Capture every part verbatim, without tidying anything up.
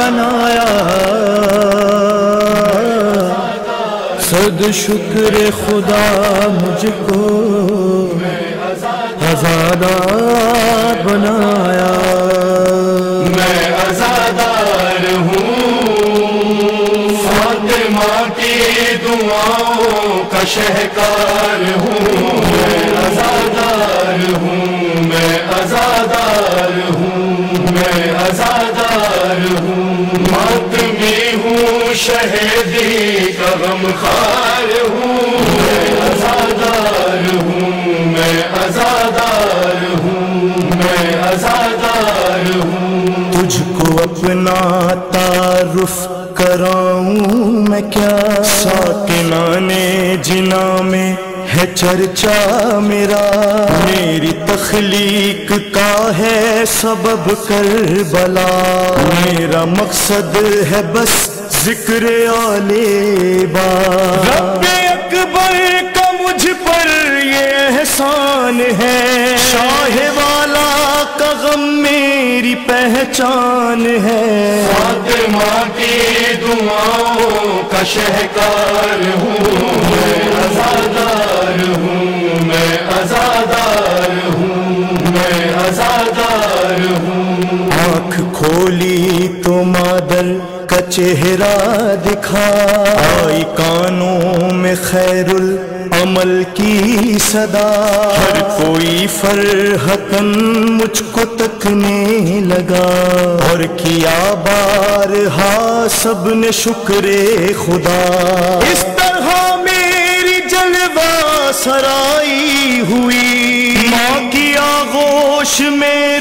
بنایا، صد شکر خدا مجھ کو آزادار بنایا۔ میں آزادار ہوں، فاطمہ کی دعاؤں کا شہکار ہوں، میں آزادار ہوں، میں آزادار ہوں، میں آزادار ہوں، ماتمی ہوں، شہیدی کا غمخوار ہوں، میں آزادار ہوں، میں آزادار ہوں، میں آزادار ہوں۔ تجھ کو اپنا تعارف کراؤں میں کیا، ساکنان جنا میں ہے چرچا میرا، میری تخلیق کا ہے سبب کربلا، میرا مقصد ہے بس ذکر آل بار۔ رب اکبر کا مجھ پر یہ احسان ہے، شاہ والا کا غم میری پہچان ہے، فاطمہ کی دعاؤں کا شہکار ہوں، میں آزادار ہوں، میں آزادار ہوں، میں آزادار ہوں۔ آنکھ کھولی تو مادر کا چہرہ دکھا، آئی کانوں میں خیر العمل کی صدا، ہر کوئی فرحتن مجھ کو تکنے لگا، اور کیا بارہا سب نے شکر خدا، اس طرح میری جلوہ سرائی ہوئی، ماں کی آغوش میں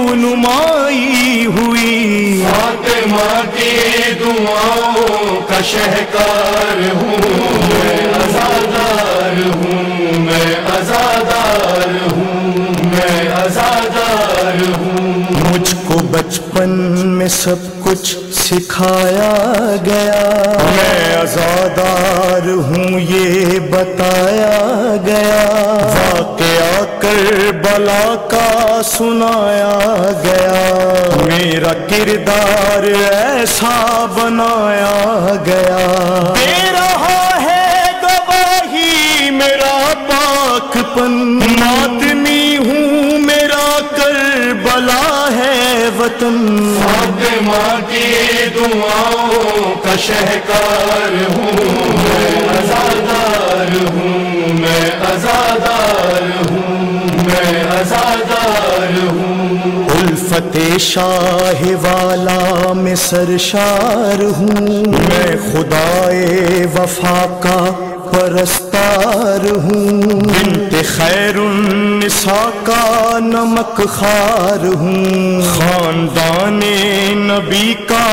رونمائی ہوئی، فاطمہ کی دعاؤں کا شہکار ہوں، میں آزادار ہوں، میں آزادار ہوں، میں آزادار ہوں۔ مجھ کو بچپن میں سب کچھ سکھایا گیا، میں آزادار ہوں یہ بتایا گیا، واقعہ کربلا کا سنایا گیا، میرا کردار ایسا بنایا گیا، دے رہا ہے گواہی میرا پاک پن، ماتمی ہوں میرا کربلا ہے وطن، فاطمہ کی دعاؤں کا شہکار ہوں، میں آزادار ہوں، میں آزادار ہوں، میں آزادار ہوں۔ الفت شاہ والا میں سرشار ہوں، میں خدائے وفا کا پرستار ہوں، بنت خیر النساء کا نمک خار ہوں، خاندان نبی کا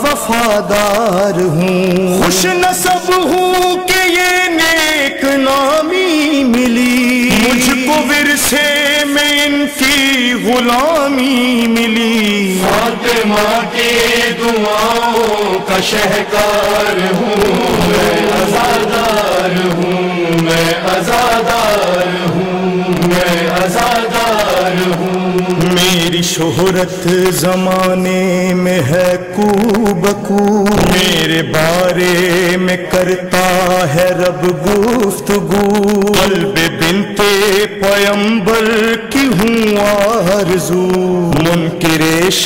وفادار ہوں، خوش نصب ہوں کہ یہ نیک نامی ملی، مجھ کو ورثے میں ان کی غلامی ملی، فاطمہ کی دعاؤں کا شہکار ہوں، میں آزادار ہوں، میں آزادار ہوں، میں آزادار ہوں۔ میری شہرت زمانے میں ہے کو بکو، میرے بارے میں کرتا ہے رب گفتگو، قلب بنت پیمبر کی ہوں آرزو، منکر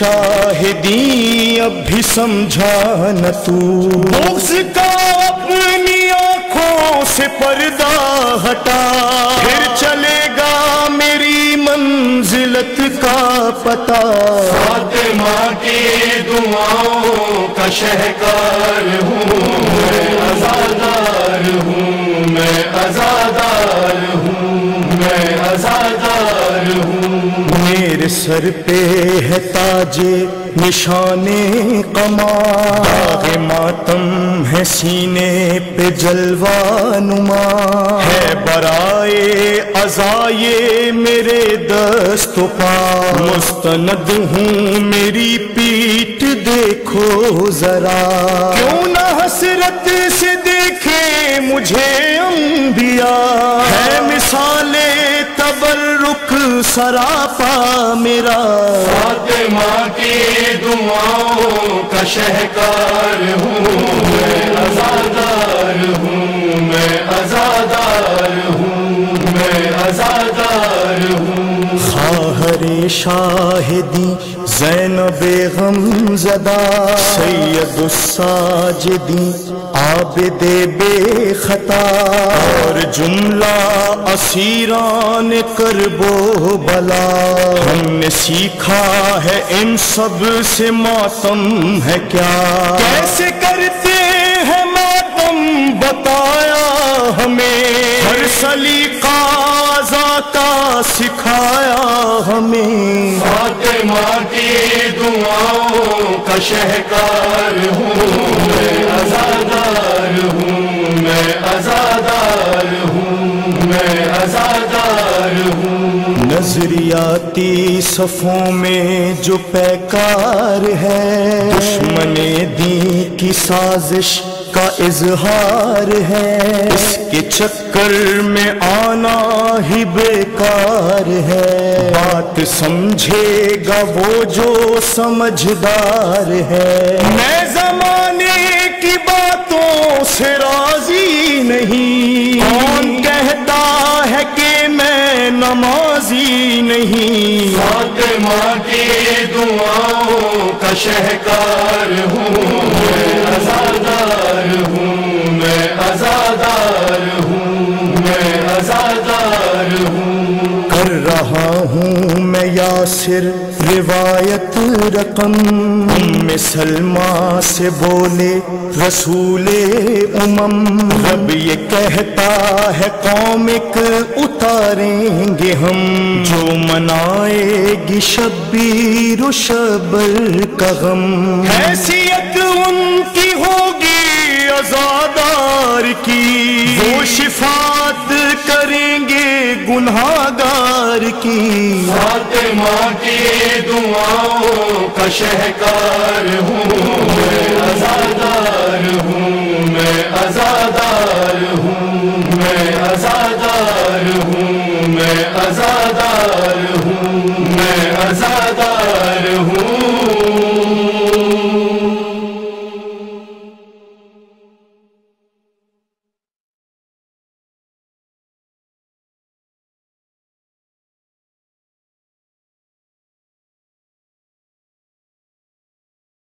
شاہدی اب بھی سمجھا نہ تو، بغض کا اپنی آنکھوں سے پردہ ہٹا، پھر چلے گا میری منزلت کا پتہ، فاطمہ کی دعاؤں کا شہکار ہوں، میں آزادار ہوں، میں آزادار ہوں، میں آزادار ہوں۔ میرے سر پہ ہے تاج نشان قما، داغ ماتم ہے سینے پہ جلوہ نما، ہے برائے عزائے میرے دست و پا، مستند ہوں میری پیٹھ دیکھو ذرا، کیوں نہ حسرت سے دیکھے مجھے انبیاء، ہے مثال تبرک رخ سراپا میرا، فاطمہ کی دعاؤں کا شہکار ہوں، میں عزادار ہوں، میں عزادار ہوں، میں عزادار ہوں۔ خواہر شاہدی زینب غم زدہ، سید الساجدی عابد بے خطا، اور جملہ اسیران کرب و بلا۔ ہم نے سیکھا ہے ان سب سے ماتم ہے کیا، کیسے کرتے ہیں ماتم بتایا ہمیں، ہر سلیقہ کا سکھایا ہمیں۔ فاطمہ کی دعاؤں کا شہکار ہوں، میں عزادار ہوں، میں عزادار ہوں، میں عزادار ہوں۔ نظریاتی صفوں میں جو پیکار ہے، دشمن دین کی سازش کا اظہار ہے، اس کے چکر میں آنا ہی بیکار ہے۔ بات سمجھے گا وہ جو سمجھدار ہے، میں زمانے کی باتوں سے راضی نہیں، کون کہتا ہے کہ میں نمازی نہیں۔ فاطمہ کی دعاؤں کا شہکار ہوں، میں عزادار ہوں، میں عزادار ہوں، میں عزادار ہوں۔ کر رہا ہوں میں یاسر روایت رقم، ام سلمہ سے بولے رسول امم، رب یہ کہتا ہے قوم ایک اتاریں گے ہم، جو منائے گی شبیر و شبر کا غم، حیثیت ان کی ہوگی عزادار کی، وہ شفاعت کریں گے گنہگار کی۔ فاطمہ کی دعاؤں کا شہکار ہوں، میں عزادار ہوں، میں عزادار ہوں، میں عزادار ہوں، میں عزادار ہوں، میں عزادار ہوں۔